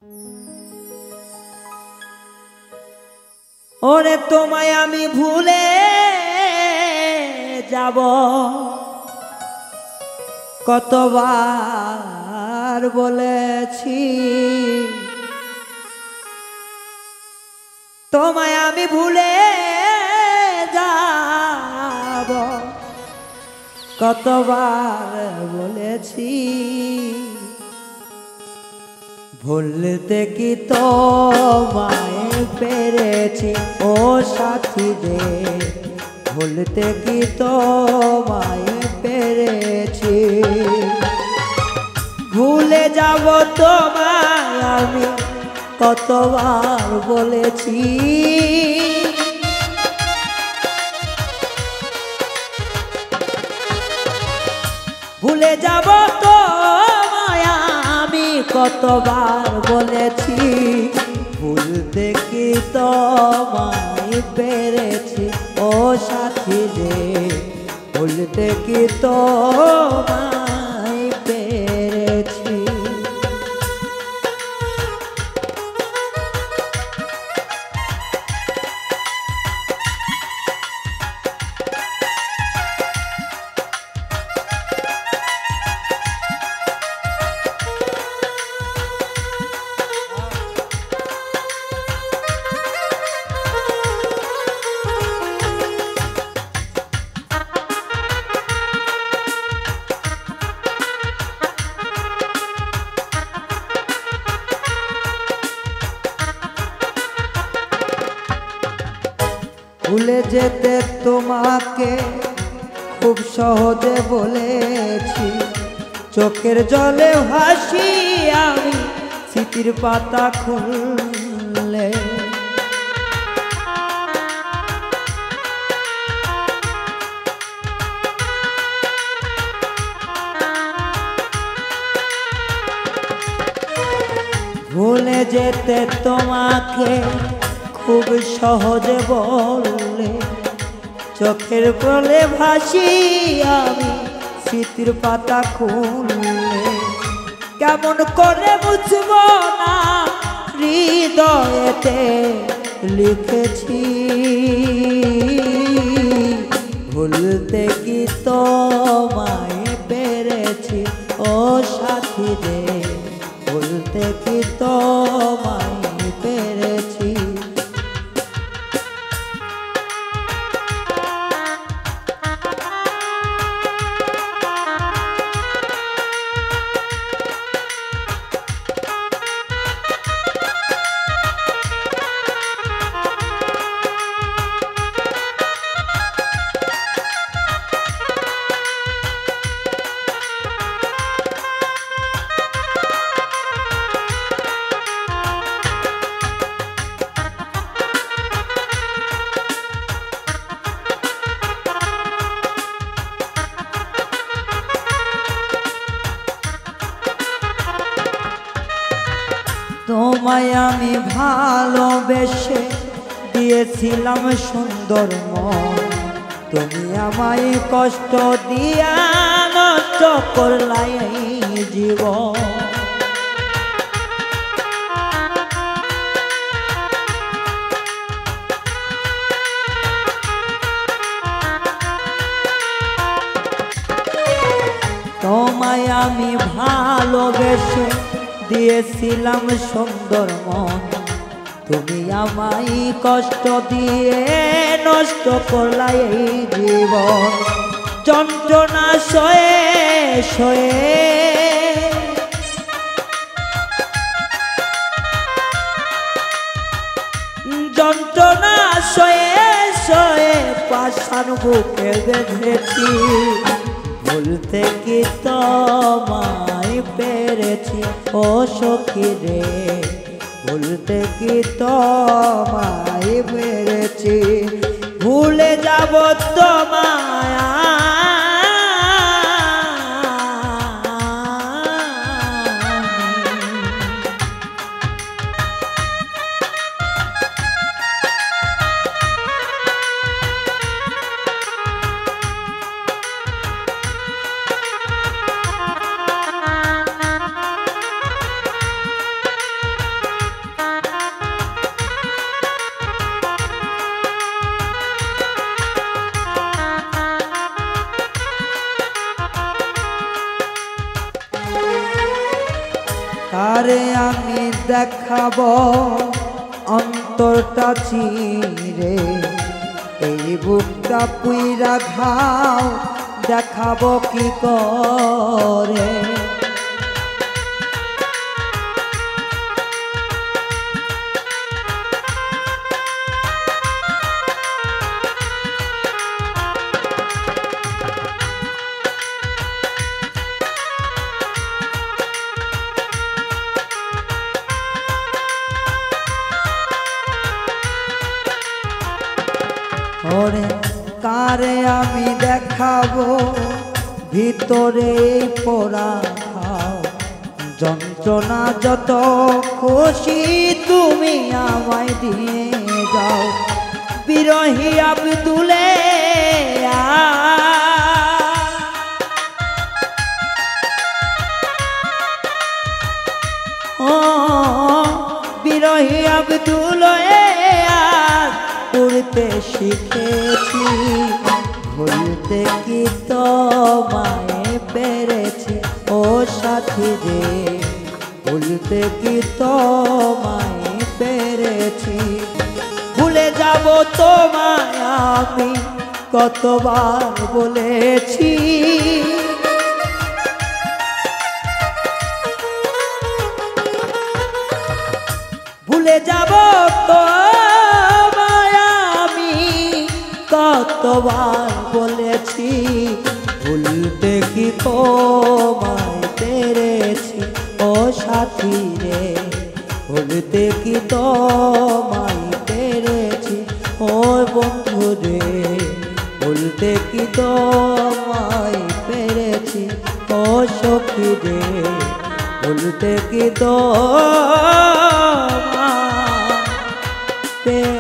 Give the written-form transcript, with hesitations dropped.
ওরে তোমায় আমি ভুলে যাব কতবার বলেছি, তোমায় আমি ভুলে যাব কতবার বলেছি। ভুলতে কি তোমায় পেরেছি ও সাথী রে, ভুলতে কি তোমায় পেরেছি। ভুলে যাব তোমায় আমি কতবার বলেছি, ভুলে যাব তোমায় আমি কতবার বলেছি। ভুলতে কি তোমায় পেরেছি ও সাথী রে, ভুলতে কি তোমায় পেরেছি। ভুলে যেতে তোমাকে খুব সহজে বলেছি, চোখের জলে ভাসি আমি স্মৃতির পাতা খুললে। ভুলে যেতে তোমাকে খুব সহজে বললে, চোখের জলে ভাসি আমি স্মৃতির পাতা খুললে। কেমন করে বুঝব না হৃদয়েতে লিখেছি, ভুলতে কি তোমায় পেরেছি ও সাথী রে, ভুলতে কি তোমায় পেরেছি। তোমায় আমি ভালোবেসে দিয়েছিলাম সুন্দর মন, তুমি আমায় কষ্ট দিয়া নষ্ট করলাই জীবন। তোমায় আমি ভালোবেসে দিয়েছিলাম সুন্দর মন, তুমি আমায় কষ্ট দিয়ে নষ্ট করলাই জীবন। যন্ত্রণা সয়ে সয়ে যন্ত্রণা সয়ে সয়ে পাষাণ বুকে বেঁধেছি, ভুলতে কি তোমায় পেরেছি ও সখী রে, ভুলতে কি তোমায় পেরেছি। ভুলে যাব তোমায় কারে আমি দেখাবো অন্তরটা চিরে, এই বুকটা পুইরা ঘাও দেখাবো কি করে। ওরে কারে আমি দেখাবো ভিতরে পোড়া খাও যন্ত্রণা যত খুশি তুমি আমায় দিয়ে যাও। বিরহী আব্দুলে ও বিরহী আব্দুলে উড়তে শিখেছি, ভুলতে কি তোমায় পেরেছি ও সাথী রে, ভুলতে কি তোমায় পেরেছি। ভুলে যাব তোমায় আমি কতবার বলেছি, ভুলে যাব তো কতবার বলেছি, ভুলতে কি তোমায় পেরেছি ও সাথী রে, ভুলতে কি তোমায় পেরেছি ও বন্ধু রে, ভুলতে কি তোমায় পেরেছি ও সখী রে, ভুলতে কি তোমায়